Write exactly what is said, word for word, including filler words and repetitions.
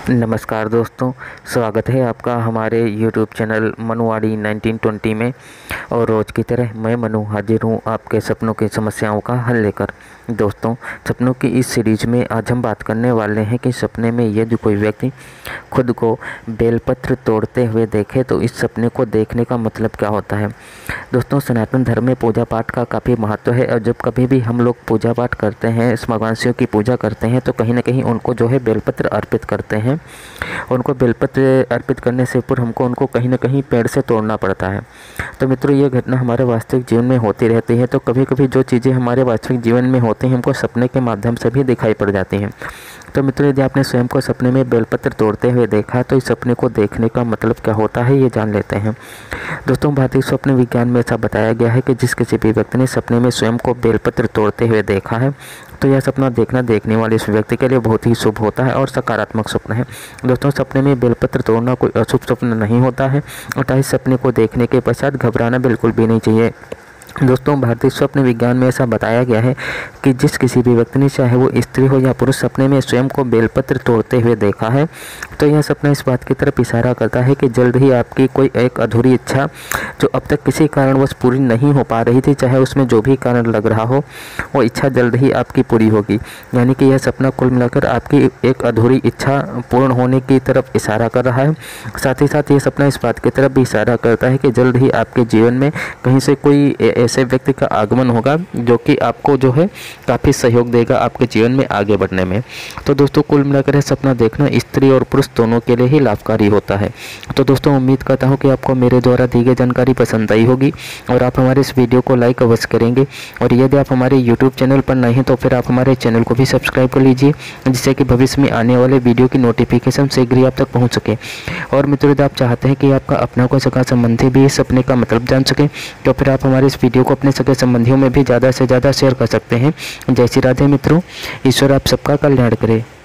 नमस्कार दोस्तों, स्वागत है आपका हमारे YouTube channel Manuwadi nineteen twenty में। और रोज़ की तरह मैं मनु हाजिर हूँ आपके सपनों की समस्याओं का हल लेकर। दोस्तों, सपनों की इस सीरीज में आज हम बात करने वाले हैं कि सपने में यदि कोई व्यक्ति खुद को बेलपत्र तोड़ते हुए देखे तो इस सपने को देखने का मतलब क्या होता है। दोस्तों, सनातन धर्म में पूजा पाठ का काफ़ी महत्व है और जब कभी भी हम लोग पूजा पाठ करते हैं, भगवान शिव की पूजा करते हैं तो कहीं ना कहीं उनको जो है बेलपत्र अर्पित करते हैं। उनको बेलपत्र अर्पित करने से पूर्व हमको उनको कहीं ना कहीं पेड़ से तोड़ना पड़ता है। तो मित्रों, ये घटना हमारे वास्तविक जीवन में होती रहती है। तो कभी कभी जो चीज़ें हमारे वास्तविक जीवन में होती हैं हमको सपने के माध्यम से भी दिखाई पड़ जाती हैं। तो मित्रों, यदि आपने स्वयं को सपने में बेलपत्र तोड़ते हुए देखा तो इस सपने को देखने का मतलब क्या होता है, ये जान लेते हैं। दोस्तों, भारतीय स्वप्न विज्ञान में ऐसा बताया गया है कि जिस किसी भी व्यक्ति ने सपने में स्वयं को बेलपत्र तोड़ते हुए देखा है तो यह सपना देखना देखने वाले इस व्यक्ति के लिए बहुत ही शुभ होता है और सकारात्मक स्वप्न है। दोस्तों, सपने में बेलपत्र तोड़ना कोई अशुभ स्वप्न नहीं होता है और इस सपने को देखने के पश्चात घबराना बिल्कुल भी नहीं चाहिए। दोस्तों, भारतीय स्वप्न विज्ञान में ऐसा बताया गया है कि जिस किसी भी व्यक्ति ने, चाहे वो स्त्री हो या पुरुष, सपने में स्वयं को बेलपत्र तोड़ते हुए देखा है तो यह सपना इस बात की तरफ इशारा करता है कि जल्द ही आपकी कोई एक अधूरी इच्छा जो अब तक किसी कारणवश पूरी नहीं हो पा रही थी, चाहे उसमें जो भी कारण लग रहा हो, वो इच्छा जल्द ही आपकी पूरी होगी। यानी कि यह सपना कुल मिलाकर आपकी एक अधूरी इच्छा पूर्ण होने की तरफ इशारा कर रहा है। साथ ही साथ ये सपना इस बात की तरफ भी इशारा करता है कि जल्द ही आपके जीवन में कहीं से कोई ऐसे व्यक्ति का आगमन होगा जो कि आपको जो है काफ़ी सहयोग देगा आपके जीवन में आगे बढ़ने में। तो दोस्तों, कुल मिलाकर यह सपना देखना स्त्री और पुरुष दोनों के लिए ही लाभकारी होता है। तो दोस्तों, उम्मीद करता हूं कि आपको मेरे द्वारा दी गई जानकारी पसंद आई होगी और आप हमारे इस वीडियो को लाइक अवश्य करेंगे। और यदि आप हमारे यूट्यूब चैनल पर नए हैं तो फिर आप हमारे चैनल को भी सब्सक्राइब कर लीजिए, जिससे कि भविष्य में आने वाले वीडियो की नोटिफिकेशन शीघ्र ही आप तक पहुँच सके। और मित्रों, यदि आप चाहते हैं कि आपका अपना कोई सगा संबंधी भी इस सपने का मतलब जान सके तो फिर आप हमारे इस वीडियो को अपने सगे संबंधियों में भी ज़्यादा से ज़्यादा शेयर कर सकते हैं। जय श्री राधे मित्रों, ईश्वर आप सबका कल्याण करे।